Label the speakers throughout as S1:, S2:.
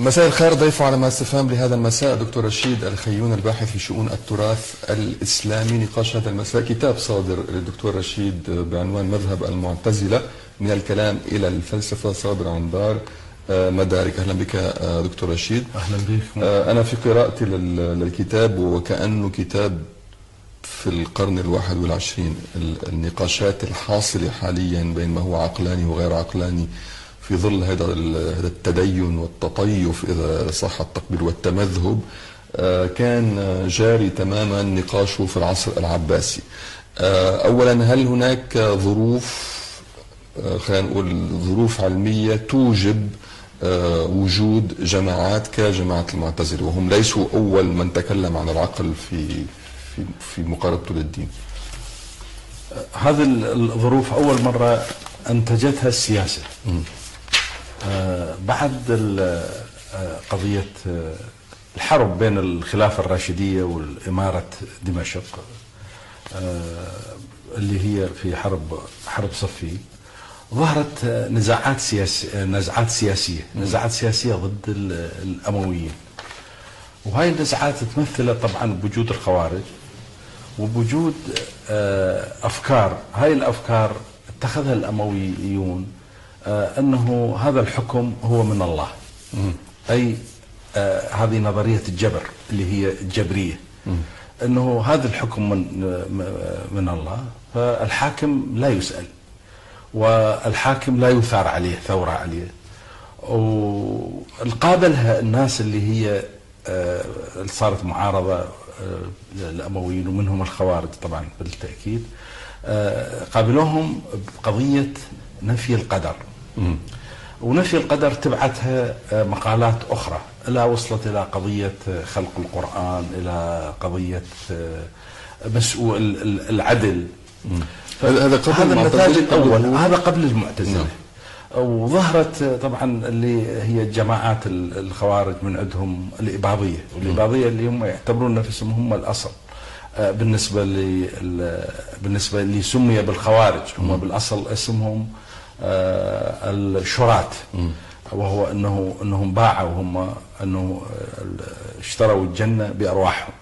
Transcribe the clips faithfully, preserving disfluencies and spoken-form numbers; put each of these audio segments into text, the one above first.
S1: مساء الخير. ضيف على ما استفهام لهذا المساء دكتور رشيد الخيون الباحث في شؤون التراث الإسلامي. نقاش هذا المساء كتاب صادر للدكتور رشيد بعنوان مذهب المعتزلة من الكلام إلى الفلسفة، صادر عن دار مدارك. أهلا بك دكتور رشيد.
S2: أهلا بك.
S1: أنا في قراءتي للكتاب وكأنه كتاب في القرن الواحد والعشرين، النقاشات الحاصلة حاليا بين ما هو عقلاني وغير عقلاني في ظل هذا هذا التدين والتطيف إذا صح التقبيل والتمذهب، كان جاري تماما نقاشه في العصر العباسي. أولا، هل هناك ظروف، خلينا نقول ظروف علمية توجب وجود جماعات كجماعة المعتزلة، وهم ليسوا أول من تكلم عن العقل في في في مقاربته للدين؟
S2: هذه الظروف أول مرة أنتجتها السياسة. آه بعد قضية الحرب بين الخلافة الراشدية والإمارة دمشق، آه اللي هي في حرب حرب صفي، ظهرت نزاعات سياسية نزاعات سياسية نزاعات سياسية ضد الأمويين، وهاي النزاعات تمثلت طبعا بوجود الخوارج وبوجود آه أفكار. هاي الأفكار اتخذها الأمويون آه أنه هذا الحكم هو من الله، م. أي آه هذه نظرية الجبر اللي هي الجبرية، م. أنه هذا الحكم من, من الله، فالحاكم لا يسأل والحاكم لا يثار عليه ثورة عليه. وقابلها الناس اللي هي آه صارت معارضة آه الأمويين ومنهم الخوارج طبعا بالتأكيد، آه قابلوهم بقضية نفي القدر. م. ونفي القدر تبعتها مقالات أخرى، لا وصلت إلى قضية خلق القرآن، إلى قضية مسؤول العدل.
S1: هذا قبل
S2: هذا النتاج الأول، هذا قبل المعتزلة. نعم. وظهرت طبعا اللي هي جماعات الخوارج من عندهم الإباضية، والإباضية اللي هم يعتبرون نفسهم هم الأصل بالنسبة ل بالنسبة اللي سمي بالخوارج. هم بالأصل اسمهم الشراة، وهو انه انهم باعوا، هم انه اشتروا الجنه بارواحهم،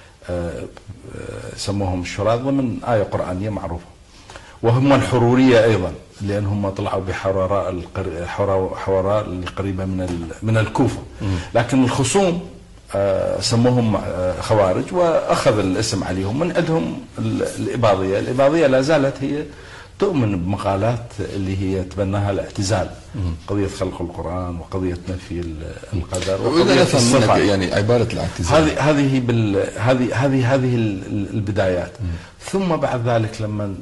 S2: سموهم الشراة ضمن آية قرآنية معروفة. وهم الحرورية ايضا، لانهم طلعوا بحوراء حوراء القريبه من من الكوفه، لكن الخصوم سموهم خوارج واخذ الاسم عليهم. من عندهم الاباضيه، الاباضيه لا زالت هي تؤمن بمقالات اللي هي تبناها الاعتزال، قضية خلق القرآن وقضية نفي القدر وقضية الصفات.
S1: يعني عبارة الاعتزال
S2: هذه هذه بال هذه هذه هذه البدايات. م. ثم بعد ذلك لما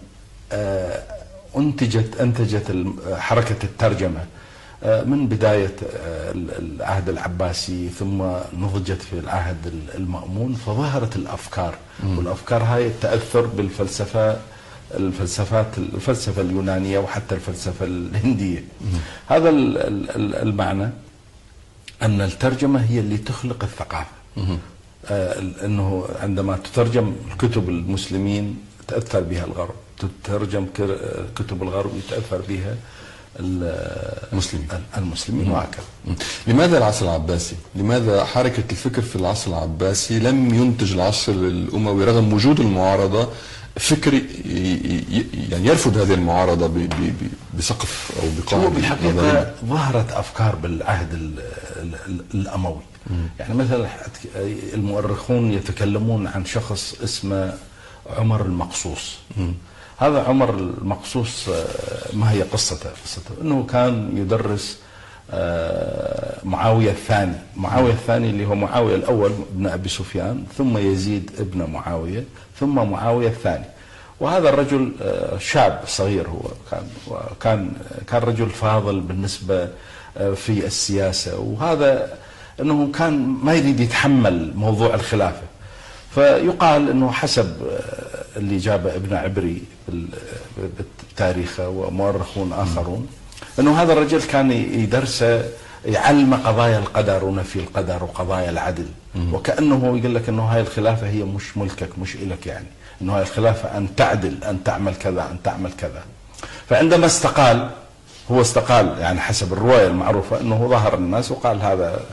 S2: انتجت انتجت حركة الترجمة من بداية العهد العباسي، ثم نضجت في العهد المأمون، فظهرت الأفكار. م. والأفكار هاي تأثر بالفلسفة الفلسفات الفلسفة اليونانية وحتى الفلسفة الهندية. م. هذا المعنى أن الترجمة هي اللي تخلق الثقافة. آه أنه عندما تترجم كتب المسلمين تأثر بها الغرب، تترجم كتب الغرب يتأثر بها المسلمين المسلمين وهكذا.
S1: لماذا العصر العباسي؟ لماذا حركة الفكر في العصر العباسي لم ينتج العصر الأموي رغم وجود المعارضة فكر يعني يرفض هذه المعارضة بسقف أو بقاعدة؟
S2: بالحقيقة ظهرت أفكار بالعهد الأموي. م. يعني مثلا المؤرخون يتكلمون عن شخص اسمه عمر المقصوص. م. هذا عمر المقصوص ما هي قصته؟ قصته أنه كان يدرس معاوية الثاني. معاوية الثاني اللي هو معاوية الأول ابن أبي سفيان، ثم يزيد ابن معاوية، ثم معاوية الثاني. وهذا الرجل شاب صغير، هو كان كان كان رجل فاضل بالنسبة في السياسة، وهذا أنه كان ما يريد يتحمل موضوع الخلافة. فيقال أنه حسب اللي جابه ابن عبري بتاريخه ومؤرخون آخرون، أنه هذا الرجل كان يدرسه يعلم قضايا القدر ونفي القدر وقضايا العدل. مم. وكأنه يقول لك أنه هاي الخلافة هي مش ملكك، مش إلك، يعني أنه هاي الخلافة أن تعدل، أن تعمل كذا، أن تعمل كذا. فعندما استقال، هو استقال يعني حسب الرواية المعروفة أنه ظهر الناس وقال هذا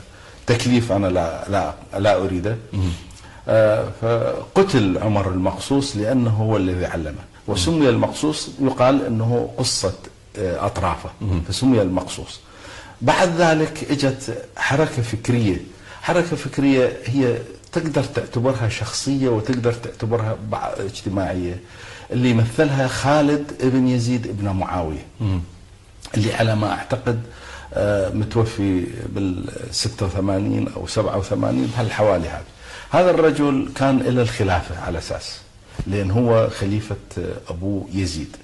S2: تكليف أنا لا لا لا أريده. آه فقتل عمر المقصوص لأنه هو الذي علمه، وسمي المقصوص يقال أنه قصة آه أطرافه فسمي المقصوص. بعد ذلك اجت حركة فكرية، حركة فكرية هي تقدر تعتبرها شخصية وتقدر تعتبرها اجتماعية، اللي مثلها خالد ابن يزيد ابن معاوية، اللي على ما أعتقد متوفي بال ستة وثمانين أو سبعة وثمانين بهالحوالي هذا. هذا الرجل كان إلى الخلافة على أساس، لأن هو خليفة أبو يزيد،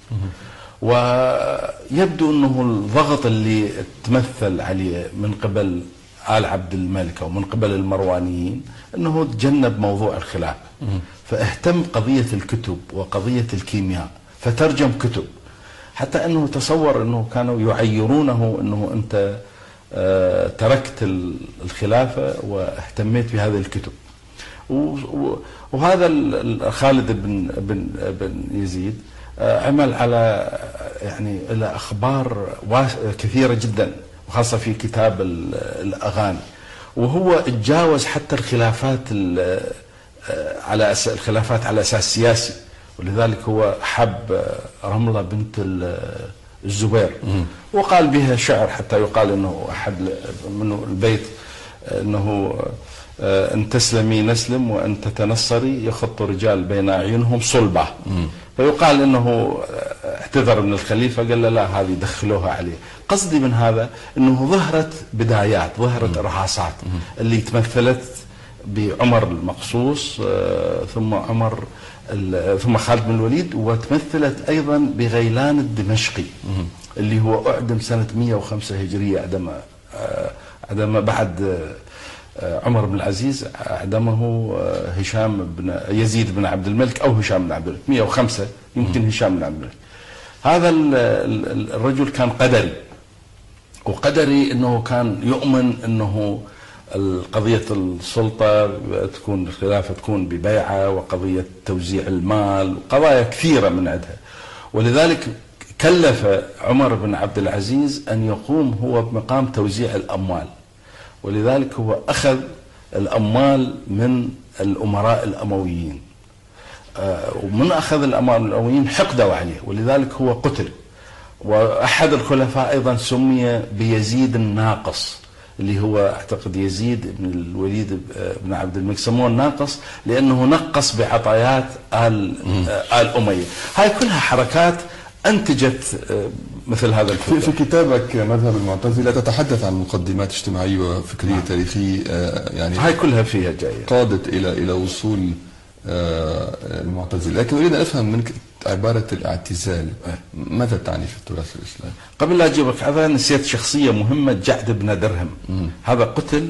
S2: ويبدو أنه الضغط اللي تمثل عليه من قبل آل عبد الملك أو من قبل المروانيين أنه تجنب موضوع الخلافة، فاهتم قضية الكتب وقضية الكيمياء، فترجم كتب، حتى أنه تصور أنه كانوا يعيرونه أنه أنت تركت الخلافة واهتميت بهذه الكتب. وهذا خالد بن بن بن يزيد عمل على يعني إلى أخبار كثيرة جدا، وخاصة في كتاب الأغاني، وهو تجاوز حتى الخلافات على الخلافات على أساس سياسي، ولذلك هو حب رملة بنت الزبير وقال بها شعر، حتى يقال أنه أحد من البيت أنه أن تسلمي نسلم وأن تتنصري يخط رجال بين أعينهم صلبة. فيقال أنه اعتذر من الخليفة، قال له لا هذه دخلوها عليه. قصدي من هذا أنه ظهرت بدايات، ظهرت إرهاصات اللي تمثلت بعمر المقصوص ثم عمر ثم خالد بن الوليد، وتمثلت أيضا بغيلان الدمشقي اللي هو أعدم سنة مئة وخمسة هجرية، عندما عندما بعد عمر بن العزيز أعدمه هشام بن يزيد بن عبد الملك أو هشام بن عبد الملك، مئة وخمسة يمكن هشام بن عبد الملك. هذا الرجل كان قدري، وقدري أنه كان يؤمن أنه قضية السلطة تكون الخلافة تكون ببيعة، وقضية توزيع المال، وقضايا كثيرة من عندها. ولذلك كلف عمر بن عبد العزيز أن يقوم هو بمقام توزيع الأموال، ولذلك هو أخذ الأموال من الأمراء الأمويين، ومن أخذ الأموال الأمويين حقدوا عليه، ولذلك هو قتل. وأحد الخلفاء أيضا سمي بيزيد الناقص، اللي هو أعتقد يزيد بن الوليد بن عبد الملك، سموه الناقص لأنه نقص بعطايات آل آل أمية. هاي كلها حركات أنتجت مثل هذا الفكر.
S1: في كتابك مذهب المعتزلة تتحدث عن مقدمات اجتماعية وفكرية نعم. تاريخية، يعني
S2: هاي كلها فيها جاية
S1: قادت إلى إلى وصول المعتزلة. لكن أريد أن أفهم منك عبارة الاعتزال ماذا تعني في التراث الإسلامي؟
S2: قبل لا أجيبك هذا نسيت شخصية مهمة، جعد بن درهم. م. هذا قتل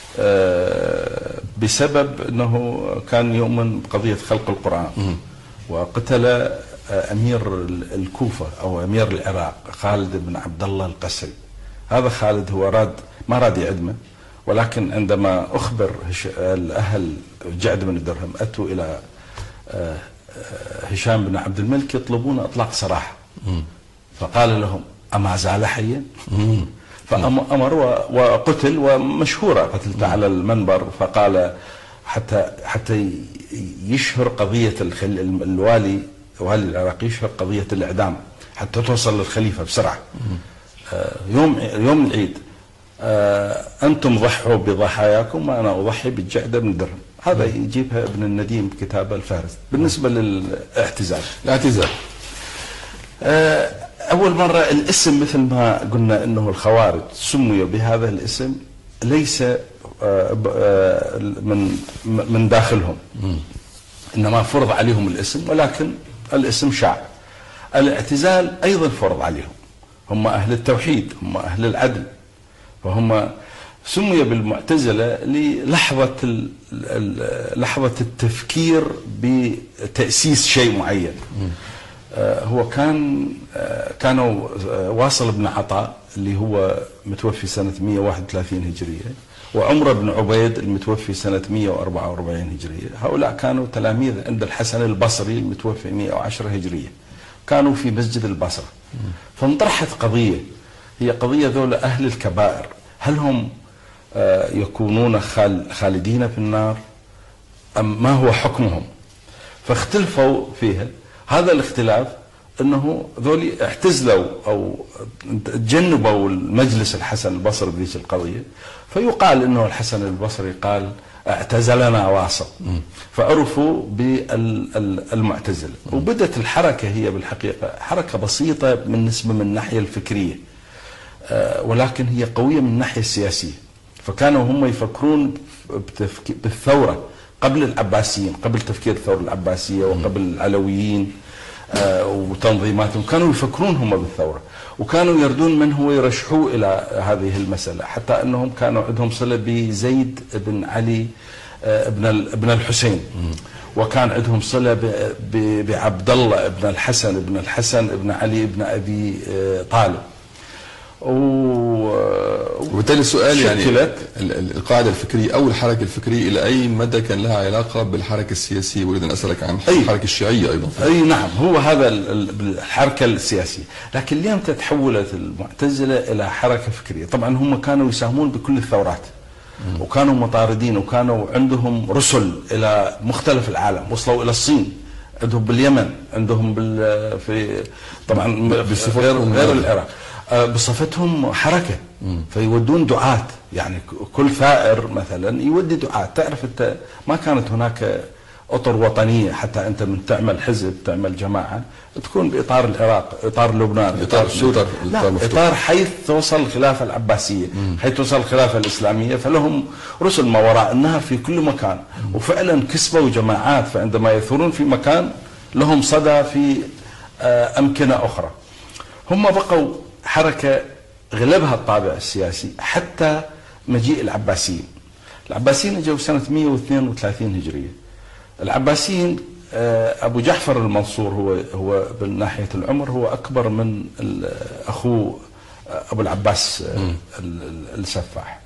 S2: بسبب أنه كان يؤمن بقضية خلق القرآن. م. وقتل أمير الكوفة أو أمير العراق خالد بن عبد الله القسري. هذا خالد هو راد ما راد يعدمه، ولكن عندما أخبر الأهل جعد بن درهم أتوا إلى هشام بن عبد الملك يطلبون إطلاق سراح، فقال لهم أما زال حيا؟ فأمر وقتل، ومشهورة قتلته على المنبر، فقال حتى حتى يشهر قضية الوالي والي العراق يشهر قضية الإعدام حتى توصل للخليفة بسرعة. يوم يوم العيد أنتم ضحوا بضحاياكم وأنا أضحي بالجعد بن درهم. هذا يجيبها ابن النديم بكتابه الفارس. بالنسبة للاعتزال،
S1: الاعتزال
S2: أول مرة الاسم مثل ما قلنا أنه الخوارج سميوا بهذا الاسم ليس من من داخلهم، إنما فرض عليهم الاسم، ولكن الاسم شاع. الاعتزال أيضا فرض عليهم، هم أهل التوحيد، هم أهل العدل، فهم سمي بالمعتزلة للحظة لحظة التفكير بتأسيس شيء معين. هو كان كانوا واصل بن عطاء اللي هو متوفي سنة مئة وواحد وثلاثين هجرية، وعمر بن عبيد المتوفي سنة مئة وأربعة وأربعين هجرية، هؤلاء كانوا تلاميذ عند الحسن البصري المتوفي مئة وعشرة هجرية، كانوا في مسجد البصرة. فانطرحت قضية، هي قضية ذولا أهل الكبائر، هل هم يكونون خالدين في النار أم ما هو حكمهم؟ فاختلفوا فيها. هذا الاختلاف انه ذولي اعتزلوا او تجنبوا المجلس الحسن البصري بذيك القضيه، فيقال انه الحسن البصري قال اعتزلنا واصل، فعرفوا بالمعتزله. وبدت الحركه هي بالحقيقه حركه بسيطه بالنسبه من الناحيه الفكريه، ولكن هي قويه من الناحيه السياسيه. فكانوا هم يفكرون بالثوره قبل العباسيين، قبل تفكير الثوره العباسيه وقبل العلويين وتنظيماتهم، كانوا يفكرون هم بالثورة، وكانوا يردون من هو يرشحوه إلى هذه المسألة، حتى أنهم كانوا عندهم صلة بزيد بن علي بن بن الحسين، وكان عندهم صلة بعبد الله بن الحسن بن الحسن بن علي بن أبي طالب.
S1: وبالتالي السؤال يعني القاعدة الفكرية أو الحركة الفكرية إلى أي مدى كان لها علاقة بالحركة السياسية؟ أريد أن أسألك عن الحركة الشيعية أيضا.
S2: أي نعم، هو هذا الحركة السياسية. لكن اليوم تحولت المعتزلة إلى حركة فكرية. طبعا هم كانوا يساهمون بكل الثورات، وكانوا مطاردين، وكانوا عندهم رسل إلى مختلف العالم، وصلوا إلى الصين، عندهم باليمن، عندهم بال في طبعا
S1: غير
S2: غير العراق، بصفتهم حركة. فيودون دعاة، يعني كل ثائر مثلا يودي دعاة. تعرف انت ما كانت هناك اطر وطنية، حتى انت من تعمل حزب تعمل جماعة تكون باطار العراق، اطار لبنان، اطار سوريا، لا، اطار حيث توصل الخلافة العباسية، حيث توصل الخلافة الاسلامية. فلهم رسل ما وراء النهر في كل مكان، وفعلا كسبوا جماعات. فعندما يثورون في مكان لهم صدى في امكنة اخرى. هم بقوا حركة غلبها الطابع السياسي حتى مجيء العباسيين. العباسيين اجوا سنة مئة واثنين وثلاثين هجرية. العباسيين ابو جعفر المنصور هو هو من ناحية العمر هو اكبر من اخوه ابو العباس السفاح.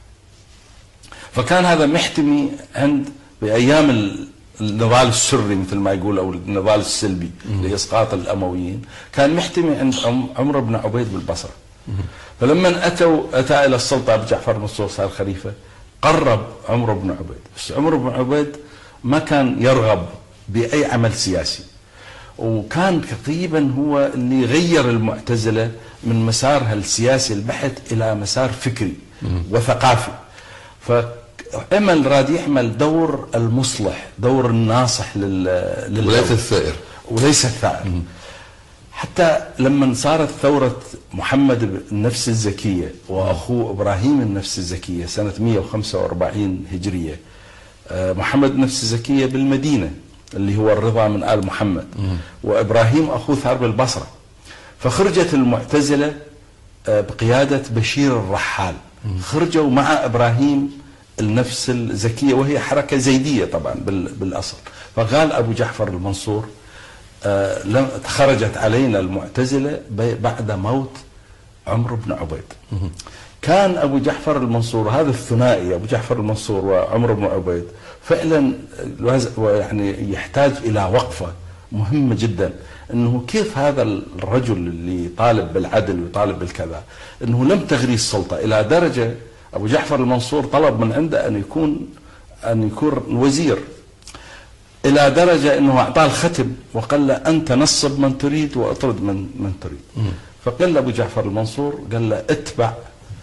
S2: فكان هذا محتمي عند بايام النضال السري مثل ما يقول، او النضال السلبي لاسقاط الامويين، كان محتمي عند عمرو بن عبيد بالبصره. فلما اتوا اتى الى السلطه ابو جعفر المنصور صار خليفه، قرب عمرو بن عبيد، بس عمرو بن عبيد ما كان يرغب باي عمل سياسي، وكان تقريبا هو اللي غير المعتزله من مسارها السياسي البحت الى مسار فكري وثقافي. ف عمل راد يعمل دور المصلح، دور الناصح لل
S1: وليس الثائر
S2: وليس الثائر. حتى لما صارت ثورة محمد النفس الزكية وأخوه إبراهيم النفس الزكية سنة مئة وخمسة وأربعين هجرية، محمد النفس الزكية بالمدينة اللي هو الرضا من آل محمد، وإبراهيم أخوه ثار بالبصرة. فخرجت المعتزلة بقيادة بشير الرحال، خرجوا مع إبراهيم النفس الزكية، وهي حركة زيدية طبعا بالأصل. فقال أبو جعفر المنصور آه خرجت علينا المعتزلة بعد موت عمرو بن عبيد. كان أبو جعفر المنصور هذا الثنائي، أبو جعفر المنصور وعمرو بن عبيد، فعلا يعني يحتاج إلى وقفة مهمة جدا، أنه كيف هذا الرجل اللي طالب بالعدل ويطالب بالكذا، أنه لم تغري السلطة إلى درجة أبو جعفر المنصور طلب من عنده أن يكون أن يكون وزير، إلى درجة أنه أعطاه الختم وقال له أنت نصب من تريد وأطرد من من تريد. فقال له أبو جعفر المنصور، قال له اتبع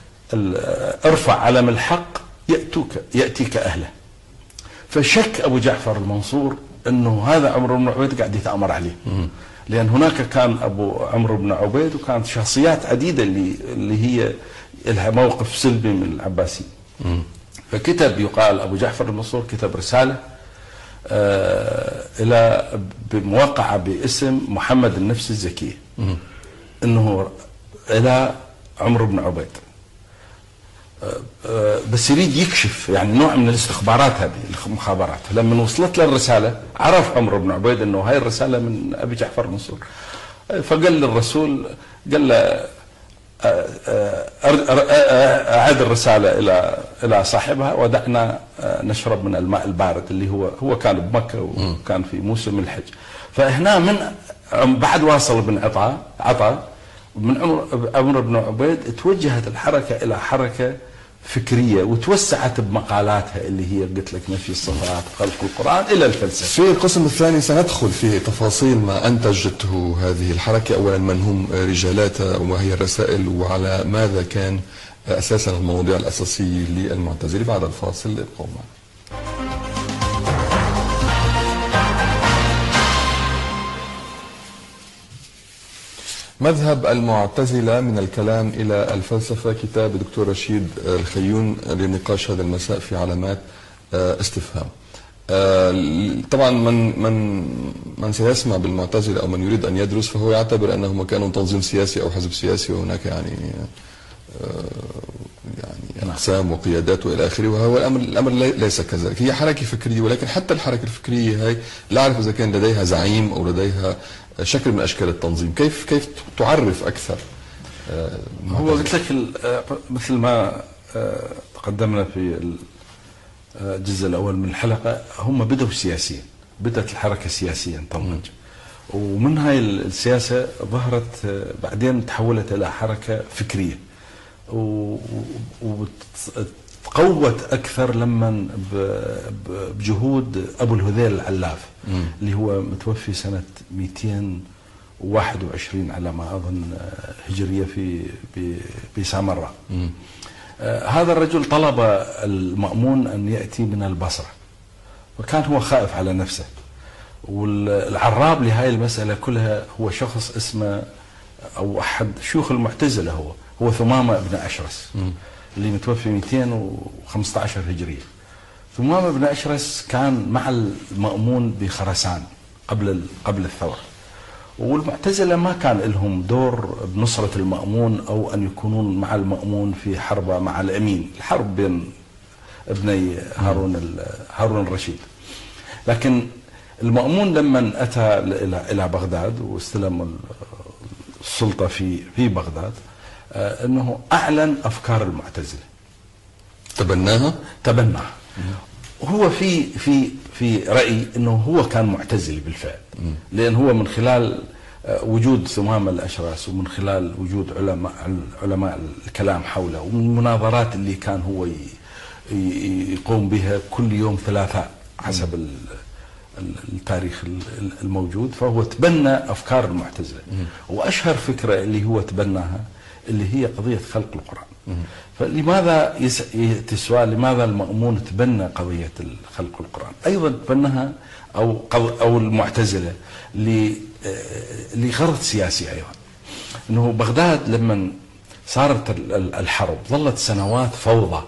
S2: ارفع علم الحق يأتوك يأتيك أهله. فشك أبو جعفر المنصور أنه هذا عمرو بن عبيد قاعد يتآمر عليه، لأن هناك كان أبو عمرو بن عبيد وكانت شخصيات عديدة اللي اللي هي لها موقف سلبي من العباسي. فكتب، يقال أبو جعفر المنصور كتب رسالة آه إلى بموقعة باسم محمد النفس الزكية، إنه إلى عمرو بن عبيد، آه آه بس يريد يكشف يعني نوع من الاستخبارات، هذه المخابرات. لما وصلت له الرسالة عرف عمرو بن عبيد إنه هاي الرسالة من أبي جعفر المنصور. فقال للرسول، قال له أعاد الرسالة إلى إلى صاحبها ودعنا نشرب من الماء البارد، اللي هو هو كان بمكة وكان في موسم الحج. فهنا من بعد واصل بن عطاء عطاء من عمر عمرو بن عبيد توجهت الحركة إلى حركة فكرية وتوسعت بمقالاتها اللي هي قلت لك نفي الصفات خلق القرآن إلى الفلسفة.
S1: في القسم الثاني سندخل في تفاصيل ما أنتجته هذه الحركة، أولا من هم رجالاتها وما هي الرسائل وعلى ماذا كان أساسا المواضيع الأساسية للمعتزلة. بعد الفاصل ابقوا معنا. مذهب المعتزلة من الكلام إلى الفلسفة، كتاب الدكتور رشيد الخيون لنقاش هذا المساء في علامات استفهام. طبعا من من من سيسمع بالمعتزلة أو من يريد أن يدرس فهو يعتبر أنهم كانوا تنظيم سياسي أو حزب سياسي، وهناك يعني يعني أقسام وقيادات وإلى آخره، وهو الأمر الأمر ليس كذلك. هي حركة فكرية، ولكن حتى الحركة الفكرية هاي لا أعرف إذا كان لديها زعيم أو لديها شكل من أشكال التنظيم. كيف كيف تعرف أكثر؟
S2: هو قلت لك مثل ما تقدمنا في الجزء الأول من الحلقة، هم بدأوا سياسيا، بدأت الحركة سياسيا تنضج، ومن هاي السياسة ظهرت بعدين تحولت إلى حركة فكرية، وتقوت أكثر لما بجهود أبو الهذيل العلاف م. اللي هو متوفي سنة مئتين وواحد وعشرين على ما أظن هجرية في بسامراء. آه هذا الرجل طلب المأمون أن يأتي من البصرة، وكان هو خائف على نفسه، والعراب لهذه المسألة كلها هو شخص اسمه أو أحد شيوخ المعتزلة، هو هو ثمامة بن أشرس م. اللي متوفي مئتين وخمسة عشر هجرية. ثمامة بن أشرس كان مع المأمون بخراسان قبل قبل الثورة، والمعتزلة ما كان لهم دور بنصرة المأمون أو أن يكونون مع المأمون في حرب مع الأمين، الحرب بين ابني هارون هارون الرشيد. لكن المأمون لما أتى إلى إلى بغداد واستلم السلطة في في بغداد، أنه أعلن أفكار المعتزلة،
S1: تبناها
S2: تبناها. وهو في في في رأيي أنه هو كان معتزلي بالفعل، لأن هو من خلال وجود ثمامة الأشراس ومن خلال وجود علماء علماء الكلام حوله ومن المناظرات اللي كان هو يقوم بها كل يوم ثلاثاء حسب التاريخ الموجود، فهو تبنى أفكار المعتزلة. وأشهر فكرة اللي هو تبناها اللي هي قضية خلق القرآن. فلماذا يأتي السؤال لماذا المأمون تبنى قضية خلق القرآن؟ أيضا تبناها أو أو المعتزلة لغرض سياسي أيضا، أنه بغداد لما صارت الحرب ظلت سنوات فوضى،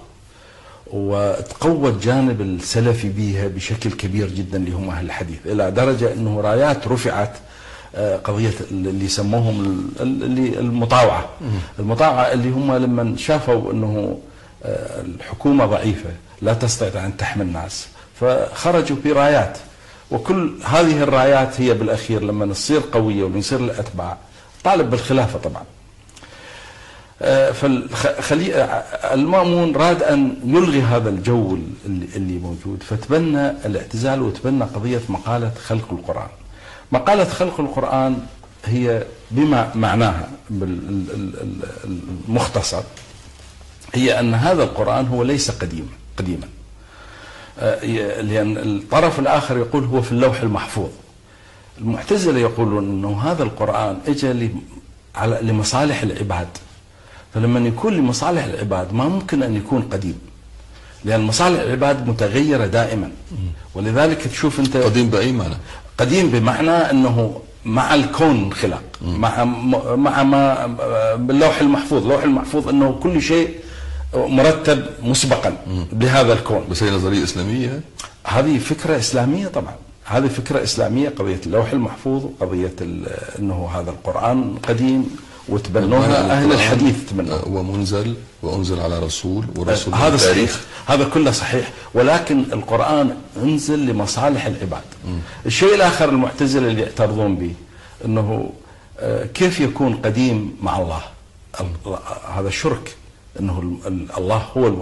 S2: وتقوت جانب السلفي بها بشكل كبير جدا اللي هم أهل الحديث، إلى درجة أنه رايات رفعت قضية اللي سموهم اللي المطاوعة المطاوعة اللي هم لما شافوا أنه الحكومة ضعيفة لا تستطيع أن تحمي الناس، فخرجوا برايات، وكل هذه الرايات هي بالأخير لما تصير قوية ونصير الأتباع طالب بالخلافة طبعا. فالمأمون راد أن يلغي هذا الجو اللي موجود، فتبنى الاعتزال وتبنى قضية مقالة خلق القرآن. مقالة خلق القرآن هي بما معناها بالمختصر هي أن هذا القرآن هو ليس قديما قديما لأن الطرف الآخر يقول هو في اللوح المحفوظ. المعتزلة يقولون أنه هذا القرآن اجى لمصالح العباد، فلما يكون لمصالح العباد ما ممكن أن يكون قديم، لأن مصالح العباد متغيرة دائما. ولذلك تشوف أنت
S1: قديم بأي معنى؟
S2: قديم بمعنى أنه مع الكون خلق، مع مع ما باللوح المحفوظ. اللوح المحفوظ أنه كل شيء مرتب مسبقا بهذا الكون.
S1: بس هي نظرية إسلامية؟
S2: هذه فكرة إسلامية طبعا، هذه فكرة إسلامية، قضية اللوح المحفوظ وقضية أنه هذا القرآن قديم وتبنوها أهل الحديث تبنوها.
S1: ومنزل وأنزل على رسول ورسول
S2: هذا صحيح، هذا كله صحيح، ولكن القرآن انزل لمصالح العباد. م. الشيء الآخر المعتزلة اللي يعترضون به أنه كيف يكون قديم مع الله؟ هذا شرك، أنه الله هو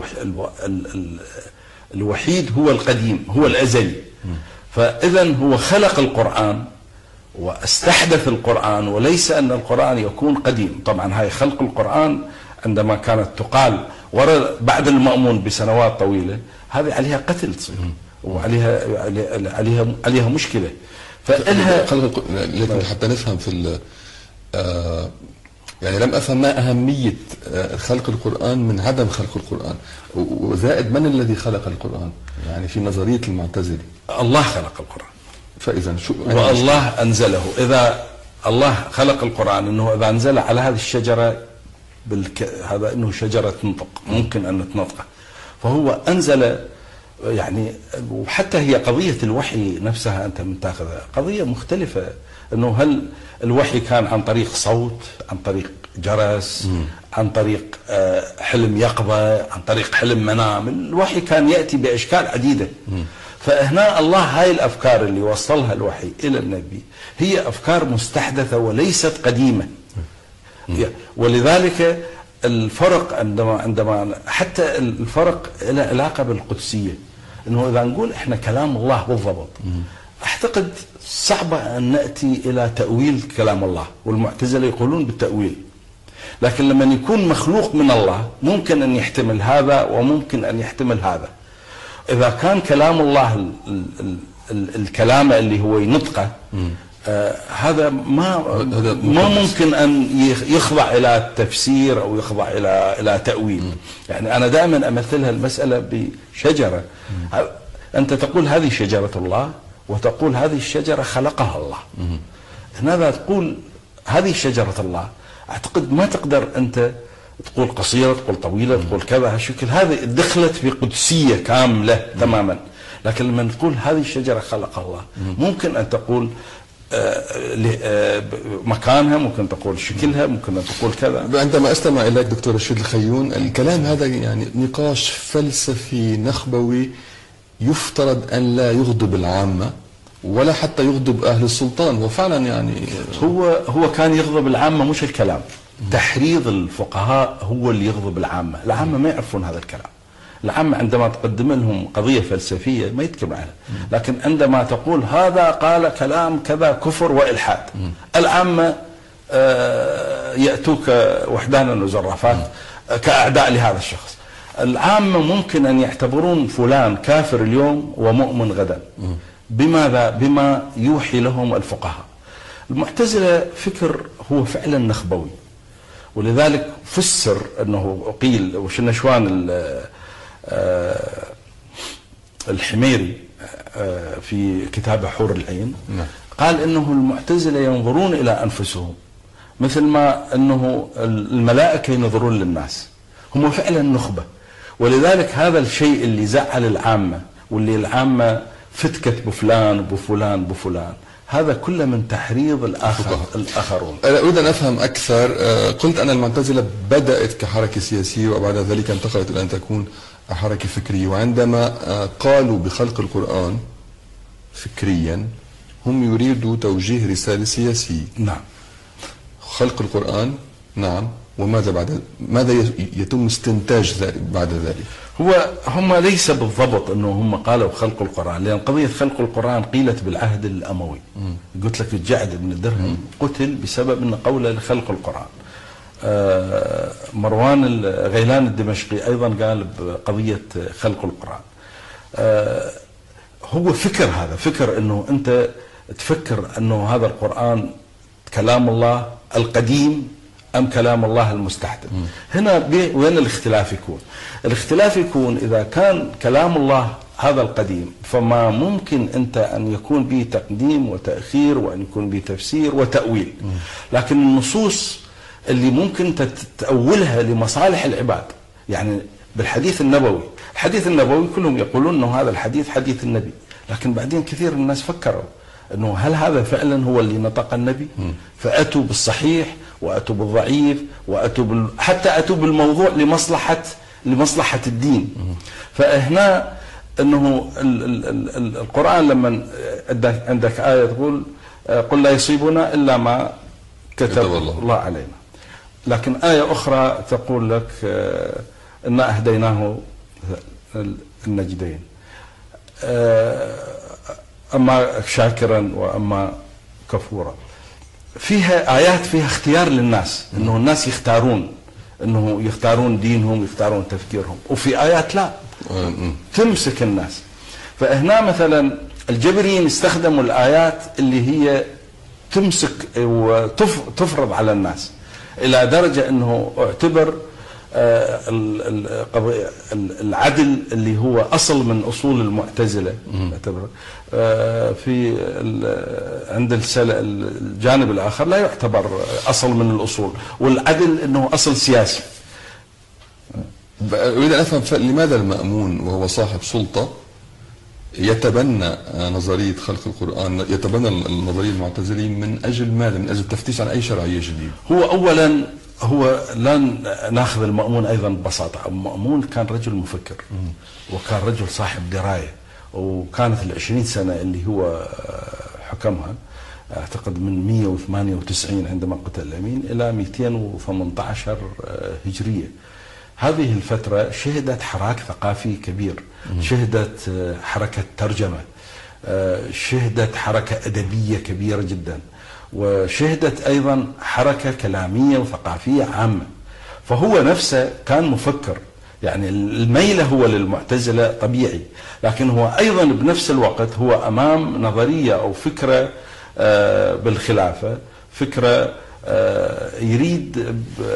S2: الوحيد، هو القديم، هو الأزلي. فإذا هو خلق القرآن واستحدث القرآن، وليس أن القرآن يكون قديم. طبعا هاي خلق القرآن عندما كانت تقال ورا بعد المأمون بسنوات طويلة، هذه عليها قتل تصير وعليها عليها عليها مشكلة. فإلها
S1: لكن حتى نفهم في آه يعني لم أفهم ما أهمية خلق القرآن من عدم خلق القرآن، وزائد من الذي خلق القرآن يعني في نظرية المعتزلة؟
S2: الله خلق القرآن.
S1: فإذا شو
S2: والله أنزله. إذا الله خلق القرآن إنه إذا أنزل على هذه الشجرة بالك... هذا إنه شجرة تنطق ممكن أن تنطقه، فهو أنزل يعني. وحتى هي قضية الوحي نفسها أنت من تاخذها قضية مختلفة، إنه هل الوحي كان عن طريق صوت، عن طريق جرس، م. عن طريق حلم يقظة، عن طريق حلم منام. الوحي كان يأتي بأشكال عديدة. م. فهنا الله هاي الأفكار اللي وصلها الوحي إلى النبي هي أفكار مستحدثة وليست قديمة. م. ولذلك الفرق عندما عندما حتى الفرق له علاقة بالقدسية، إنه إذا نقول إحنا كلام الله بالضبط، م. أعتقد صعبة أن نأتي إلى تأويل كلام الله، والمعتزلة يقولون بالتأويل. لكن لما يكون مخلوق من الله ممكن أن يحتمل هذا وممكن أن يحتمل هذا. إذا كان كلام الله ال ال ال ال الكلام اللي هو ينطقه، آه هذا ما ما ممكن أن يخضع إلى تفسير أو يخضع إلى إلى تأويل. م. يعني أنا دائما أمثلها المسألة بشجرة. م. أنت تقول هذه شجرة الله، وتقول هذه الشجرة خلقها الله. هنا تقول هذه شجرة الله، أعتقد ما تقدر أنت تقول قصيرة، تقول طويلة، تقول كذا هالشكل. هذه دخلت في قدسية كاملة تماما. لكن لما تقول هذه الشجرة خلقها الله، ممكن أن تقول مكانها، ممكن تقول شكلها، ممكن أن تقول كذا.
S1: عندما أستمع إليك دكتور رشيد الخيون، الكلام هذا يعني نقاش فلسفي نخبوي يفترض أن لا يغضب العامة ولا حتى يغضب أهل السلطان، وفعلا يعني
S2: هو هو كان يغضب العامة مش الكلام. تحريض الفقهاء هو اللي يغضب العامة. العامة ما يعرفون هذا الكلام. العامة عندما تقدم لهم قضية فلسفية ما يتكلم عنها، لكن عندما تقول هذا قال كلام كذا كفر وإلحاد، العامة يأتوك وحدانا وزرافات كأعداء لهذا الشخص. العامة ممكن أن يعتبرون فلان كافر اليوم ومؤمن غدا. بماذا؟ بما يوحي لهم الفقهاء. المعتزلة فكر هو فعلا نخبوي، ولذلك فسر أنه قيل وشنشوان الحميري في كتاب حور العين قال أنه المعتزلة ينظرون إلى أنفسهم مثل ما أنه الملائكة ينظرون للناس. هم فعلا نخبة، ولذلك هذا الشيء اللي زعل العامة، واللي العامة فتكت بفلان بفلان بفلان، هذا كله من تحريض الآخر الآخرون.
S1: أريد أن أفهم أكثر. قلت أن المعتزلة بدأت كحركة سياسية وبعد ذلك انتقلت إلى أن تكون حركة فكرية، وعندما قالوا بخلق القرآن فكريا هم يريدوا توجيه رسالة سياسية.
S2: نعم.
S1: خلق القرآن نعم، وماذا بعد؟ ماذا يتم استنتاج بعد ذلك؟
S2: هو هم ليس بالضبط انه هم قالوا خلق القرآن، لان قضية خلق القرآن قيلت بالعهد الاموي. م. قلت لك الجعد بن الدرهم قتل بسبب ان قوله لخلق القرآن. آه مروان الغيلان الدمشقي ايضا قال بقضية خلق القرآن. آه هو فكر، هذا فكر انه انت تفكر انه هذا القرآن كلام الله القديم أم كلام الله المستحدث. هنا وين الاختلاف يكون؟ الاختلاف يكون إذا كان كلام الله هذا القديم، فما ممكن أنت أن يكون به تقديم وتأخير، وأن يكون به تفسير وتأويل. لكن النصوص اللي ممكن تتأولها لمصالح العباد، يعني بالحديث النبوي، الحديث النبوي كلهم يقولون أنه هذا الحديث حديث النبي، لكن بعدين كثير من الناس فكروا أنه هل هذا فعلا هو اللي نطق النبي؟ فأتوا بالصحيح وأتوا بالضعيف وأتوا بال... حتى أتوا بالموضوع لمصلحة لمصلحة الدين. فهنا أنه ال... ال... ال... القرآن لما عندك, عندك آية تقول قل لا يصيبنا إلا ما كتب الله. الله علينا، لكن آية أخرى تقول لك إنا أهديناه النجدين، أما شاكرا وأما كفورا. فيها آيات فيها اختيار للناس، إنه الناس يختارون انه يختارون دينهم يختارون تفكيرهم، وفي ايات لا تمسك الناس. فهنا مثلا الجبريين استخدموا الايات اللي هي تمسك وتفرض على الناس، الى درجه انه اعتبر العدل اللي هو اصل من اصول المعتزله اعتبر في عند الجانب الاخر لا يعتبر اصل من الاصول، والعدل انه اصل سياسي.
S1: اريد ان افهم لماذا المأمون وهو صاحب سلطه يتبنى نظريه خلق القران، يتبنى النظريه المعتزليه من اجل ماذا؟ من اجل التفتيش عن اي شرعيه جديده؟
S2: هو اولا هو لا ناخذ المأمون ايضا ببساطه، المأمون كان رجل مفكر وكان رجل صاحب درايه، وكانت العشرين سنه اللي هو حكمها اعتقد من مئة وثمانية وتسعين عندما قتل الامين الى مئتين وثمانية عشر هجريه. هذه الفتره شهدت حراك ثقافي كبير، شهدت حركه ترجمه، شهدت حركه ادبيه كبيره جدا، وشهدت ايضا حركه كلاميه وثقافيه عامه. فهو نفسه كان مفكر، يعني الميل هو للمعتزله طبيعي، لكن هو ايضا بنفس الوقت هو امام نظريه او فكره بالخلافه، فكره يريد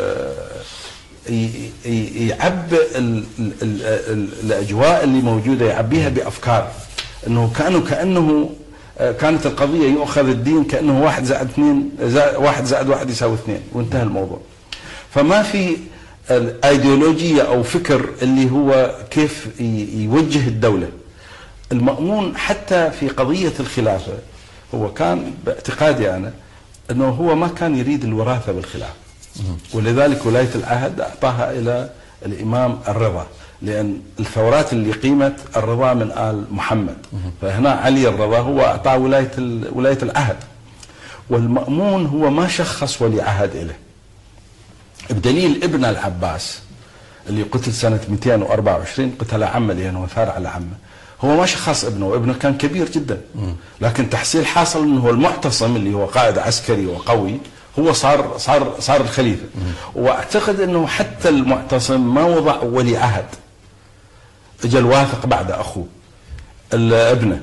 S2: يعبئ الاجواء اللي موجوده، يعبيها بافكار، انه كانوا كانه كانت القضيه يؤخذ الدين كانه واحد زائد اثنين زائد واحد زائد واحد يساوي اثنين وانتهى الموضوع. فما في الايديولوجيه او فكر اللي هو كيف يوجه الدوله. المأمون حتى في قضيه الخلافه هو كان باعتقادي انا انه هو ما كان يريد الوراثه بالخلافه، ولذلك ولايه العهد اعطاها الى الامام الرضا، لأن الثورات اللي قيمت الرضا من آل محمد، فهنا علي الرضا هو أعطاه ولاية ولاية العهد. والمأمون هو ما شخص ولي عهد إله، بدليل ابن العباس اللي قتل سنة مئتين وأربعة وعشرين، قتل عمه لأنه ثار على عمه، هو ما شخص ابنه، وابنه كان كبير جدا، لكن تحصيل حاصل أنه هو المعتصم اللي هو قائد عسكري وقوي هو صار صار صار الخليفة. واعتقد أنه حتى المعتصم ما وضع ولي عهد، اجى الواثق بعد اخوه ابنه،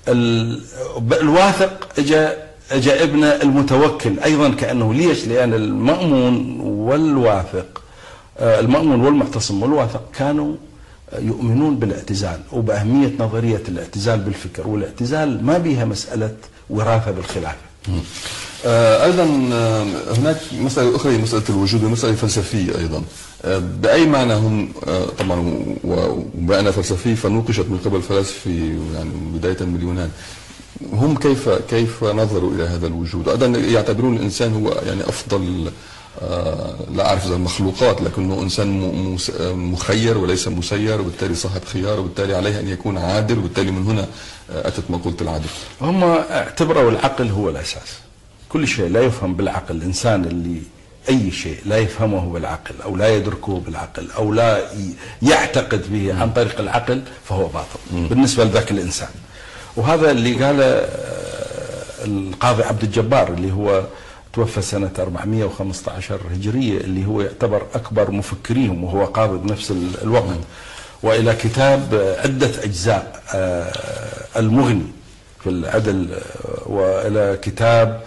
S2: الواثق اجى اجى ابنه المتوكل ايضا كانه. ليش؟ لان المأمون والواثق، المأمون والمعتصم والواثق كانوا يؤمنون بالاعتزال وباهميه نظريه الاعتزال بالفكر، والاعتزال ما بها مساله وراثه بالخلافه.
S1: ايضا هناك مساله اخرى، مساله الوجود، ومساله فلسفيه ايضا. باي معنى هم طبعا وبأنا فلسفي فنوقشت من قبل فلاسفي يعني بدايه من اليونان، هم كيف كيف نظروا الى هذا الوجود؟ ايضا يعتبرون الانسان هو يعني افضل لا اعرف اذا المخلوقات، لكنه انسان مخير وليس مسير، وبالتالي صاحب خيار، وبالتالي عليه ان يكون عادل، وبالتالي من هنا اتت مقوله العدل.
S2: هم اعتبروا العقل هو الاساس، كل شيء لا يفهم بالعقل. الانسان اللي اي شيء لا يفهمه بالعقل او لا يدركه بالعقل او لا يعتقد به عن طريق العقل فهو باطل بالنسبه لذاك الانسان. وهذا اللي قاله القاضي عبد الجبار اللي هو توفى سنه أربعمئة وخمسة عشر هجريه، اللي هو يعتبر اكبر مفكريهم وهو قاضي بنفس الوقت. والى كتاب عده اجزاء المغني في العدل، والى كتاب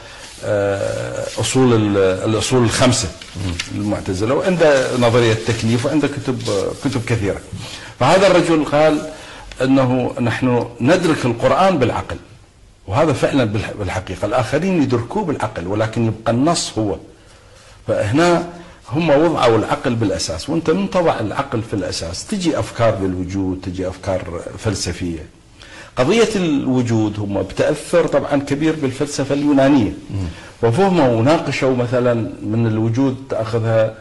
S2: اصول الاصول الخمسه المعتزله، وعنده نظريه التكليف، وعنده كتب كتب كثيره. فهذا الرجل قال انه نحن ندرك القرآن بالعقل، وهذا فعلا بالحقيقه الاخرين يدركوه بالعقل، ولكن يبقى النص هو. فهنا هم وضعوا العقل بالاساس، وانت من تضع العقل في الاساس تجي افكار للوجود، تجي افكار فلسفيه. قضية الوجود هم بتأثر طبعا كبير بالفلسفة اليونانية، وفهموا وناقشوا مثلا من الوجود تأخذها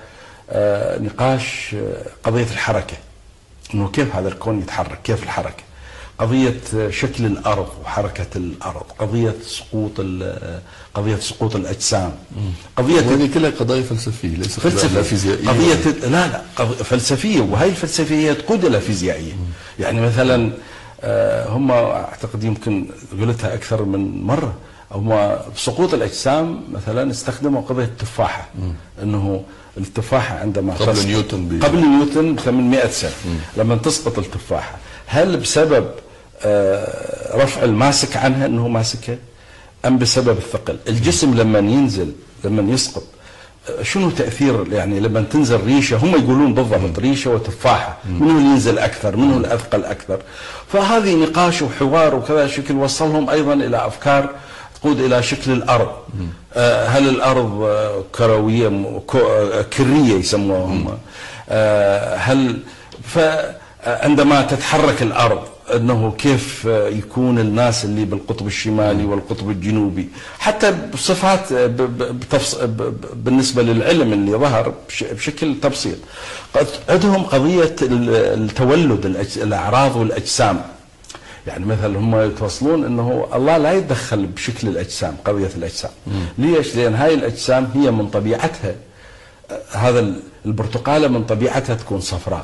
S2: نقاش قضية الحركة، انه كيف هذا الكون يتحرك، كيف الحركة، قضية شكل الأرض وحركة الأرض، قضية سقوط قضية سقوط الأجسام، قضية
S1: هذه كلها قضايا فلسفية ليس قضايا فيزيائية.
S2: قضية لا لا فلسفية، وهي الفلسفية تقود إلى فيزيائية. يعني مثلا هم اعتقد يمكن قلتها اكثر من مره، هم سقوط الأجسام مثلا استخدموا قضية التفاحة، أنه التفاحة عندما
S1: قبل نيوتن بي.
S2: قبل نيوتن بثمانمائة سنة لما تسقط التفاحة، هل بسبب رفع الماسك عنها أنه ماسكها أم بسبب الثقل؟ الجسم لما ينزل لما يسقط شنو تأثير؟ يعني لما تنزل ريشة، هم يقولون بالضبط ريشة وتفاحة منه اللي ينزل أكثر، منه الأثقل أكثر. فهذه نقاش وحوار وكذا شكل وصلهم أيضا إلى أفكار تقود إلى شكل الأرض. آه هل الأرض آه كروية كرية يسموها هم؟ آه هل فعندما تتحرك الأرض أنه كيف يكون الناس اللي بالقطب الشمالي والقطب الجنوبي، حتى بصفات بالنسبة للعلم اللي ظهر بشكل تبسيط. عندهم قضية التولد الأعراض والأجسام، يعني مثلا هم يتوصلون أنه الله لا يتدخل بشكل الأجسام، قضية الأجسام. ليش؟ لأن هاي الأجسام هي من طبيعتها، هذا البرتقالة من طبيعتها تكون صفراء،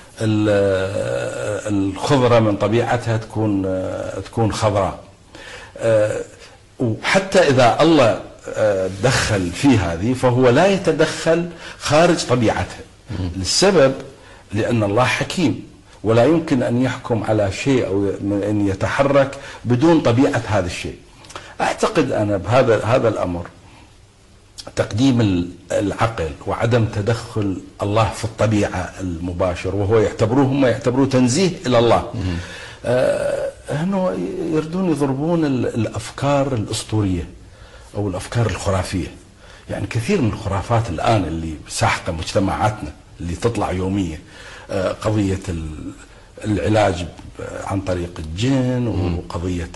S2: الخضرة من طبيعتها تكون تكون خضراء، وحتى إذا الله دخل في هذه فهو لا يتدخل خارج طبيعتها. للسبب لأن الله حكيم ولا يمكن أن يحكم على شيء أو أن يتحرك بدون طبيعة هذا الشيء. أعتقد أنا بهذا هذا الأمر تقديم العقل وعدم تدخل الله في الطبيعة المباشر، وهو يعتبروه هم يعتبروه تنزيه إلى الله. آه هنا يردون يضربون الأفكار الأسطورية أو الأفكار الخرافية. يعني كثير من الخرافات الآن اللي ساحقة مجتمعاتنا اللي تطلع يوميا، آه قضية العلاج عن طريق الجن، وقضية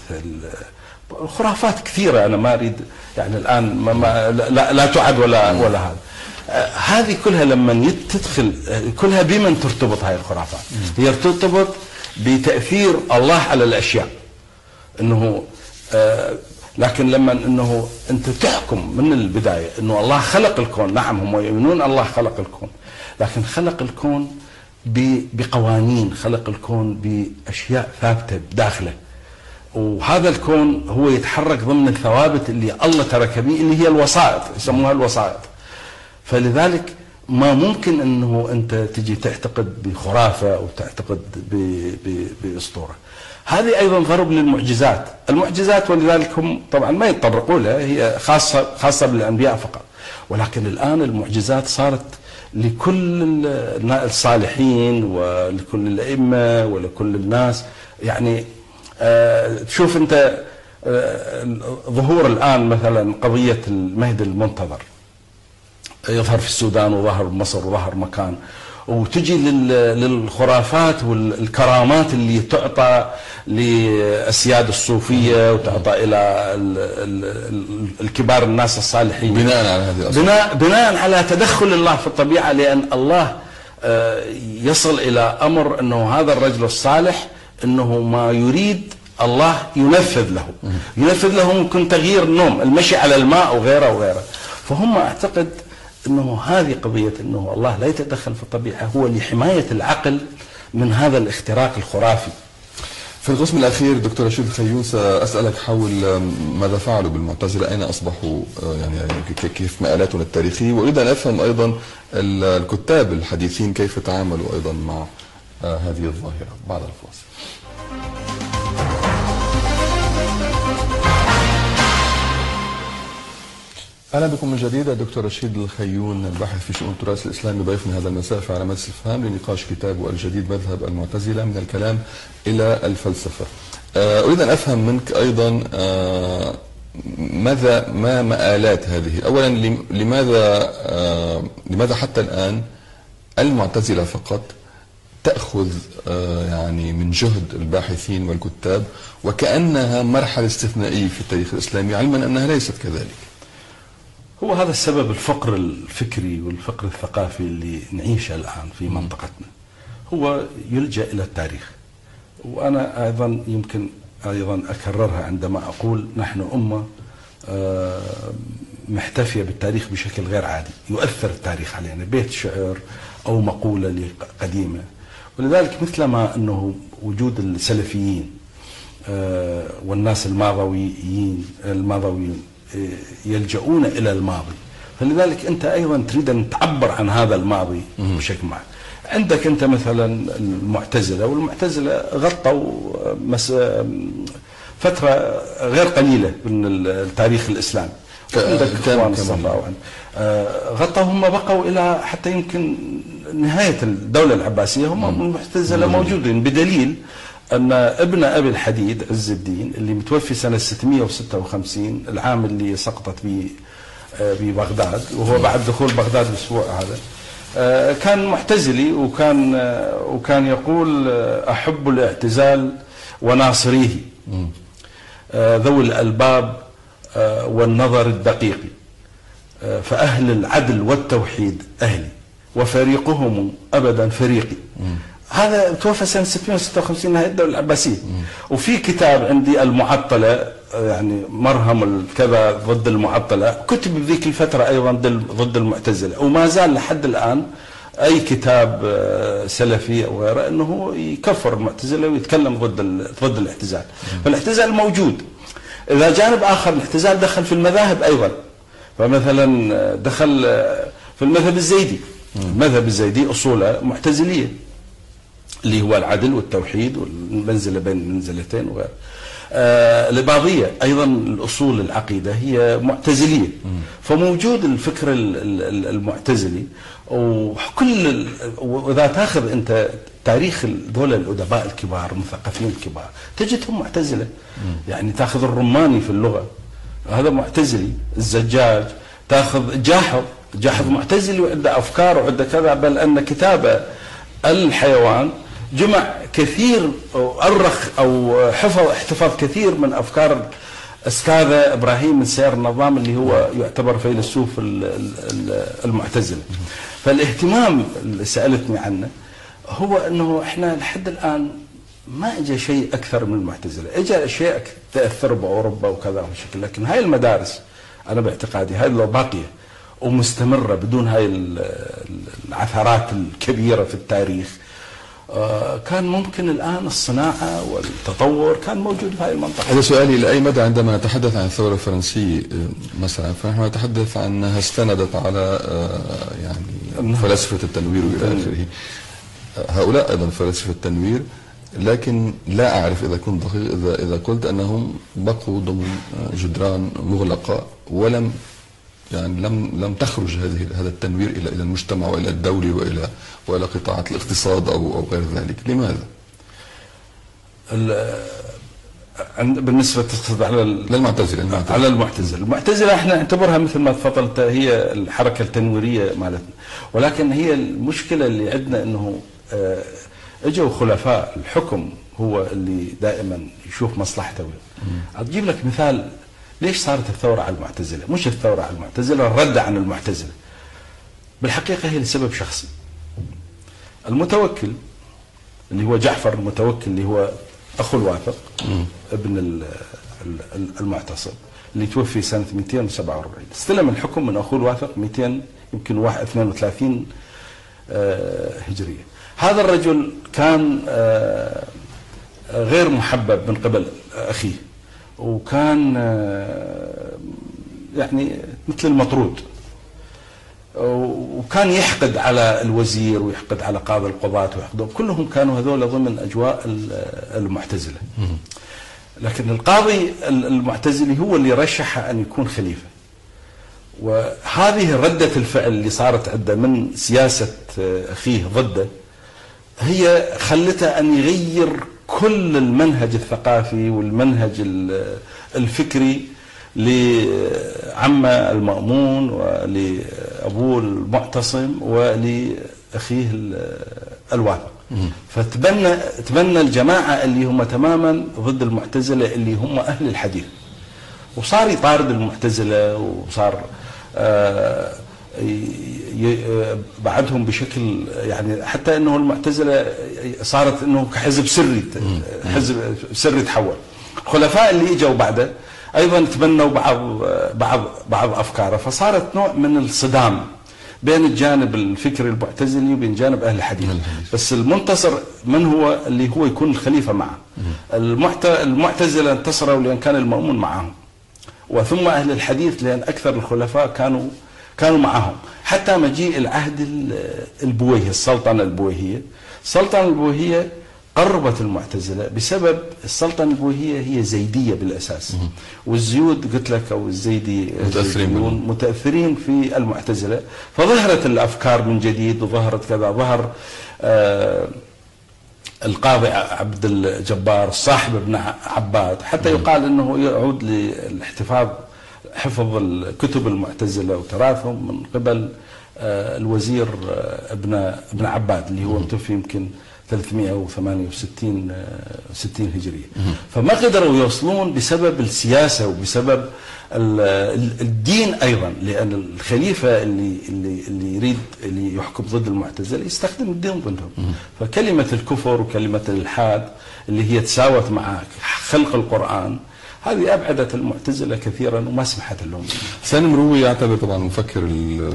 S2: خرافات كثيرة أنا ما أريد يعني الآن ما ما لا, لا تعد ولا ولا هذا. آه هذه كلها لما تدخل كلها بمن ترتبط هاي الخرافات؟ هي ترتبط بتأثير الله على الأشياء. إنه آه لكن لما إنه أنت تحكم من البداية إنه الله خلق الكون، نعم هم يؤمنون الله خلق الكون، لكن خلق الكون بقوانين، خلق الكون بأشياء ثابتة داخله، وهذا الكون هو يتحرك ضمن الثوابت اللي الله ترك به اللي هي الوسائط، يسموها الوسائط. فلذلك ما ممكن انه انت تجي تعتقد بخرافه او تعتقد باسطوره. هذه ايضا ضرب للمعجزات، المعجزات ولذلك هم طبعا ما يتطرقوا لها، هي خاصه خاصه بالانبياء فقط. ولكن الان المعجزات صارت لكل الصالحين ولكل الائمه ولكل الناس. يعني آه تشوف انت آه ظهور الان مثلا قضيه المهدي المنتظر يظهر في السودان وظهر بمصر وظهر مكان، وتجي للخرافات والكرامات اللي تعطى لأسياد الصوفية وتعطى إلى الكبار الناس الصالحين
S1: بناء على هذه
S2: بناء, بناء على تدخل الله في الطبيعة، لأن الله يصل إلى أمر أنه هذا الرجل الصالح أنه ما يريد الله ينفذ له ينفذ له ممكن تغيير النوم، المشي على الماء وغيره وغيره. فهم أعتقد أنه هذه قضية أنه الله لا يتدخل في الطبيعة هو لحماية العقل من هذا الاختراق الخرافي.
S1: في القسم الأخير دكتور رشيد الخيون سأسألك حول ماذا فعلوا بالمعتزلة، أين أصبحوا، يعني كيف مآلاتهم التاريخية، وأريد أن أفهم أيضا الكتاب الحديثين كيف تعاملوا أيضا مع هذه الظاهرة بعد الفاصل. اهلا بكم من جديد. الدكتور رشيد الخيون الباحث في شؤون التراث الاسلامي ضيفنا هذا المساء في علامات استفهام لنقاش كتابه الجديد مذهب المعتزله من الكلام الى الفلسفه. اريد ان افهم منك ايضا ماذا ما مآلات هذه؟ اولا لماذا لماذا حتى الان المعتزله فقط تأخذ يعني من جهد الباحثين والكتاب وكأنها مرحله استثنائيه في التاريخ الاسلامي، علما انها ليست كذلك؟
S2: هو هذا السبب، الفقر الفكري والفقر الثقافي اللي نعيشه الآن في منطقتنا، هو يلجأ إلى التاريخ. وأنا أيضا يمكن أيضا أكررها عندما أقول نحن أمة محتفية بالتاريخ بشكل غير عادي، يؤثر التاريخ علينا، بيت شعر أو مقولة قديمة. ولذلك مثلما أنه وجود السلفيين والناس الماضويين الماضويين يلجؤون إلى الماضي، فلذلك أنت أيضا تريد أن تعبر عن هذا الماضي بشكل معين. عندك أنت مثلا المعتزلة، والمعتزلة غطوا مس... فترة غير قليلة من التاريخ الإسلامي. عندك إخوان الصفا غطوا، هم بقوا إلى حتى يمكن نهاية الدولة العباسية هم المعتزلة موجودين، بدليل أن ابن أبي الحديد عز الدين اللي متوفي سنة ستمئة وستة وخمسين، العام اللي سقطت به ببغداد، وهو بعد دخول بغداد الأسبوع هذا، كان معتزلي، وكان وكان يقول أحب الاعتزال وناصريه ذوي الألباب والنظر الدقيق، فأهل العدل والتوحيد أهلي وفريقهم أبدا فريقي. هذا توفى سنة ستمئة وستة وخمسين نهاية الدولة العباسية. وفي كتاب عندي المعطلة، يعني مرهم الكذا ضد المعطلة، كتب بذيك الفترة أيضا ضد المعتزلة، وما زال لحد الآن أي كتاب سلفي أو غيره أنه يكفر المعتزلة ويتكلم ضد ضد الاعتزال. فالاعتزال موجود. إذا جانب آخر الاعتزال دخل في المذاهب أيضا، فمثلا دخل في المذهب الزيدي. المذهب الزيدي أصوله معتزلية، اللي هو العدل والتوحيد والمنزلة بين المنزلتين وغيره. آه الإباضية أيضا الأصول العقيدة هي معتزلية. فموجود الفكر المعتزلي، وكل وإذا تأخذ أنت تاريخ دول الأدباء الكبار المثقفين الكبار تجدهم معتزلة. يعني تأخذ الرماني في اللغة هذا معتزلي، الزجاج، تأخذ جاحظ جاحظ معتزلي وعنده أفكار وعنده كذا، بل أن كتابه الحيوان جمع كثير أو أرخ أو حفظ احتفظ كثير من أفكار أسكاذة إبراهيم من سير النظام اللي هو يعتبر فيلسوف المعتزلة. فالاهتمام اللي سألتني عنه هو أنه إحنا لحد الآن ما إجا شيء أكثر من المعتزلة، إجا أشياء تأثر بأوروبا وكذا وشكل، لكن هاي المدارس أنا باعتقادي هاي لو باقية ومستمرة بدون هاي العثرات الكبيرة في التاريخ، كان ممكن الآن الصناعة والتطور كان موجود في هذه المنطقة.
S1: هذا سؤالي، لأي مدى عندما نتحدث عن الثورة الفرنسية مثلا فنحن نتحدث عن أنها استندت على يعني فلسفة التنوير وإلى آخره. هؤلاء أيضا فلسفة التنوير، لكن لا أعرف إذا كنت دقيق إذا إذا قلت أنهم بقوا ضمن جدران مغلقة ولم يعني لم لم تخرج هذه هذا التنوير الى الى المجتمع والى الدولي والى والى قطاعات الاقتصاد او او غير ذلك. لماذا؟
S2: بالنسبه على
S1: للمعتزله
S2: على المعتزله، المعتزله احنا نعتبرها مثل ما تفضلت هي الحركه التنويريه مالتنا، ولكن هي المشكله اللي عندنا انه اجوا خلفاء الحكم هو اللي دائما يشوف مصلحته. اجيب لك مثال ليش صارت الثورة على المعتزلة؟ مش الثورة على المعتزلة، الرد عن المعتزلة. بالحقيقة هي لسبب شخصي. المتوكل اللي هو جعفر المتوكل اللي هو أخو الواثق ابن المعتصم اللي توفي سنة مئتين وسبعة وأربعين، استلم الحكم من أخو الواثق مئتين يمكن اثنين وثلاثين هجرية. هذا الرجل كان غير محبب من قبل أخيه، وكان يعني مثل المطرود، وكان يحقد على الوزير ويحقد على قاضي القضاة ويحقدون، كلهم كانوا هذول ضمن أجواء المعتزلة. لكن القاضي المعتزلي هو اللي رشحه أن يكون خليفة، وهذه ردة الفعل اللي صارت عنده من سياسة أخيه ضده هي خلته أن يغير كل المنهج الثقافي والمنهج الفكري لعمه المأمون ولأبوه المعتصم ولأخيه الواثق. فتبنى تبنى الجماعة اللي هم تماما ضد المعتزلة اللي هم أهل الحديث، وصار يطارد المعتزلة، وصار آه بعدهم بشكل يعني حتى انه المعتزله صارت انه كحزب سري، حزب سري تحول. الخلفاء اللي اجوا بعده ايضا تبنوا بعض بعض بعض افكاره، فصارت نوع من الصدام بين الجانب الفكري المعتزلي وبين جانب أهل الحديث. بس المنتصر من هو؟ اللي هو يكون الخليفة معه. المعتزلة انتصروا لأن كان المأمون معهم، وثم أهل الحديث لأن أكثر الخلفاء كانوا كانوا معهم، حتى مجيء العهد البويهي، السلطنة البويهية. السلطنة البويهية قربت المعتزلة بسبب السلطنة البويهية هي زيدية بالأساس، والزيود قلت لك أو الزيدي
S1: متأثرين,
S2: متأثرين في المعتزلة، فظهرت الأفكار من جديد وظهرت كذا. ظهر آه القاضي عبد الجبار صاحب ابن عباد، حتى يقال أنه يعود للاحتفاظ حفظ الكتب المعتزلة وتراثهم من قبل آه الوزير آه ابن ابن عباد اللي هو متوفي يمكن ثلاثمئة وثمانية وستين هجرية. فما قدروا يوصلون بسبب السياسة وبسبب الدين أيضا، لأن الخليفة اللي اللي اللي يريد اللي يحكم ضد المعتزلة يستخدم الدين ضدهم. فكلمة الكفر وكلمة الإلحاد اللي هي تساوت مع خلق القرآن، هذه أبعدت المعتزلة كثيرا وما سمحت لهم.
S1: سالم مروي يعتبر طبعا مفكر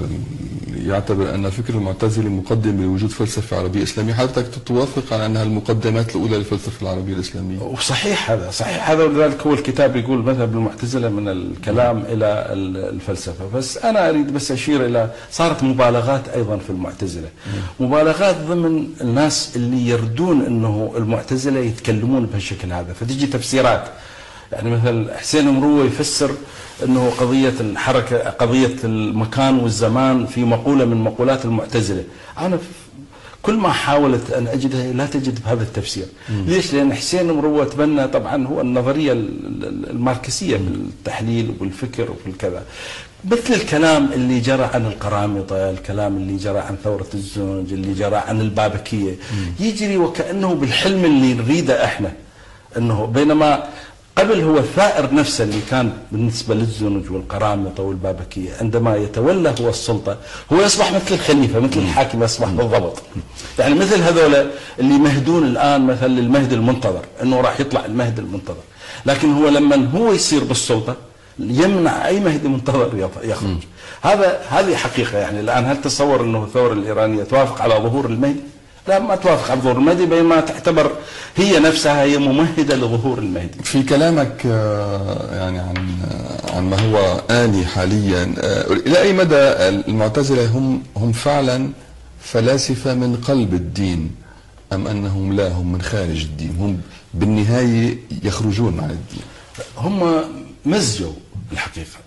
S1: يعتبر أن الفكر المعتزلي مقدم لوجود فلسفة عربية إسلامية. حضرتك توافق على أنها المقدمات الأولى للفلسفة العربية الإسلامية؟
S2: وصحيح هذا، صحيح هذا، ولذلك هو الكتاب يقول مذهب المعتزلة من الكلام إلى الفلسفة. بس أنا أريد بس أشير إلى صارت مبالغات أيضا في المعتزلة، مبالغات ضمن الناس اللي يردون أنه المعتزلة يتكلمون بهالشكل هذا، فتجي تفسيرات. يعني مثلا حسين مروي يفسر أنه قضية الحركة قضية المكان والزمان في مقولة من مقولات المعتزلة. أنا كل ما حاولت أن أجدها لا تجد بهذا التفسير. مم. ليش؟ لأن حسين مروي تبنى طبعا هو النظرية الماركسية بالتحليل وبالفكر وبالكذا، مثل الكلام اللي جرى عن القرامطة، الكلام اللي جرى عن ثورة الزنج، اللي جرى عن البابكية، مم. يجري وكأنه بالحلم اللي نريده احنا، أنه بينما قبل هو الثائر نفسه اللي كان بالنسبة للزنج والقرامطة والبابكية عندما يتولى هو السلطة هو يصبح مثل الخليفة، مثل الحاكم، يصبح بالضبط. يعني مثل هذولا اللي مهدون الآن مثل المهد المنتظر، أنه راح يطلع المهد المنتظر، لكن هو لما هو يصير بالسلطة يمنع أي مهد منتظر يخرج. هذا هذه حقيقة. يعني الآن هل تصور أنه الثورة الإيرانية توافق على ظهور المهدي؟ لا، ما توافق على ظهور المهدي، بينما تعتبر هي نفسها هي ممهدة لظهور المهدي.
S1: في كلامك يعني عن عن ما هو آني حاليا، إلى أي مدى المعتزلة هم هم فعلا فلاسفة من قلب الدين، أم أنهم لا هم من خارج الدين، هم بالنهاية يخرجون عن الدين؟
S2: هم مزجوا الحقيقة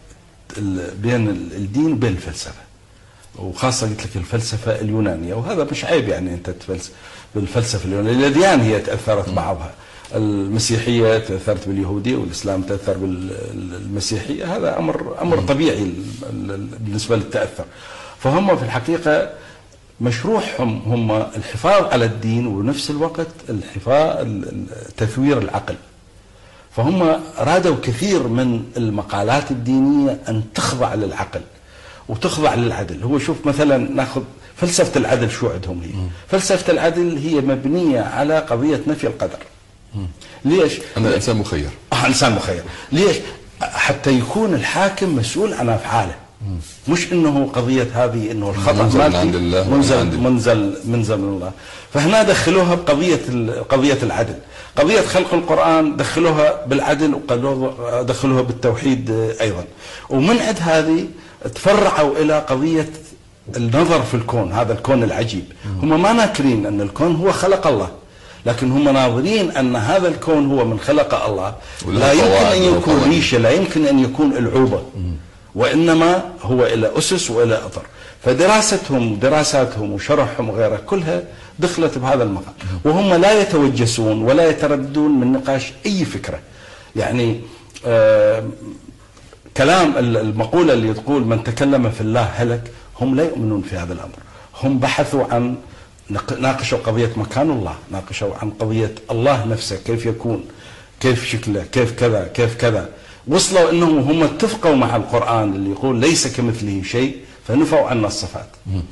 S2: بين الدين وبين الفلسفة، وخاصة قلت لك الفلسفة اليونانية، وهذا مش عيب يعني أنت تفلسف بالفلسفة اليونانية. الأديان هي تأثرت بعضها، المسيحية تأثرت باليهودية والإسلام تأثر بالمسيحية، هذا أمر أمر طبيعي بالنسبة للتأثر. فهم في الحقيقة مشروعهم هم الحفاظ على الدين ونفس الوقت الحفاظ تثوير العقل. فهم رادوا كثير من المقالات الدينية أن تخضع للعقل وتخضع للعدل. هو شوف مثلا ناخذ فلسفة العدل، شو عندهم هي؟ فلسفة العدل هي مبنية على قضية نفي القدر. ليش؟
S1: أن الإنسان مخير.
S2: آه الإنسان مخير. ليش؟ حتى يكون الحاكم مسؤول عن أفعاله، مش إنه قضية هذه إنه الخطأ
S1: منزل من عند الله،
S2: منزل منزل منزل من الله. فهنا دخلوها بقضية قضية العدل، قضية خلق القرآن دخلوها بالعدل ودخلوها بالتوحيد أيضا. ومن عند هذه تفرعوا إلى قضية النظر في الكون، هذا الكون العجيب. هم ما ناكرين أن الكون هو خلق الله، لكن هم ناظرين أن هذا الكون هو من خلق الله، لا يمكن أن يكون ريشة، لا يمكن أن يكون العوبة، وإنما هو إلى أسس وإلى أطر. فدراستهم دراساتهم وشرحهم وغيرها كلها دخلت بهذا المقام، وهم لا يتوجسون ولا يترددون من نقاش أي فكرة. يعني آه كلام المقولة اللي تقول من تكلم في الله هلك، هم لا يؤمنون في هذا الأمر. هم بحثوا عن ناقشوا قضية مكان الله، ناقشوا عن قضية الله نفسه كيف يكون، كيف شكله، كيف كذا كيف كذا، وصلوا انهم هم اتفقوا مع القرآن اللي يقول ليس كمثله شيء، فنفوا عنا الصفات.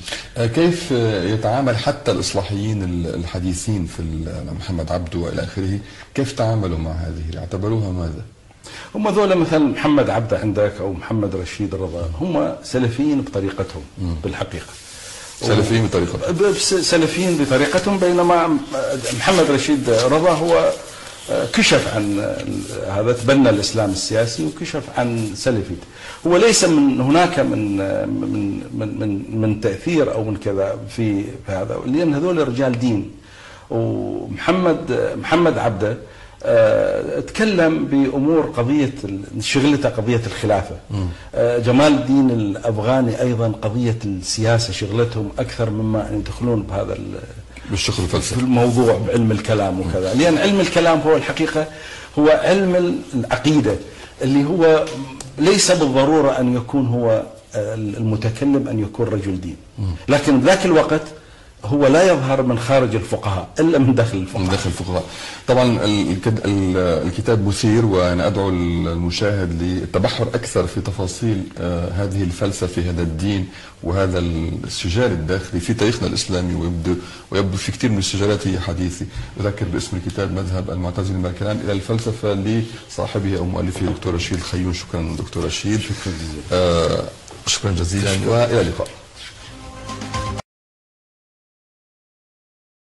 S1: كيف يتعامل حتى الإصلاحيين الحديثين في محمد عبده والى اخره، كيف تعاملوا مع هذه؟ اعتبروها ماذا؟
S2: هم ذولا مثلا محمد عبده عندك او محمد رشيد رضا، هم سلفيين بطريقتهم بالحقيقه.
S1: سلفيين بطريقتهم.
S2: سلفيين بطريقتهم، بينما محمد رشيد رضا هو كشف عن هذا، تبنى الاسلام السياسي وكشف عن سلفيته. هو ليس من هناك من من من من, من تاثير او من كذا في هذا، لان هذول رجال دين. ومحمد محمد عبده أه تكلم بامور قضيه شغلته قضيه الخلافه. أه جمال الدين الافغاني ايضا قضيه السياسه شغلتهم اكثر مما ان يدخلون بهذا
S1: بالشغل الفلسفي
S2: في الموضوع بعلم الكلام وكذا، لان علم الكلام هو الحقيقه هو علم العقيده اللي هو ليس بالضروره ان يكون هو المتكلم ان يكون رجل دين، لكن بذاك الوقت هو لا يظهر من خارج الفقهاء الا من داخل الفقهاء.
S1: من داخل الفقهاء. طبعا الكتاب مثير، وانا ادعو المشاهد للتبحر اكثر في تفاصيل هذه الفلسفه، هذا الدين وهذا السجال الداخلي في تاريخنا الاسلامي، ويبدو ويبدو في كثير من السجالات هي حديثه. اذكر باسم الكتاب مذهب المعتزله من الكلام الى الفلسفه لصاحبه او مؤلفه دكتور رشيد خيون. شكرا دكتور رشيد.
S2: شكرا جزيلا.
S1: آه شكرا جزيلا والى اللقاء.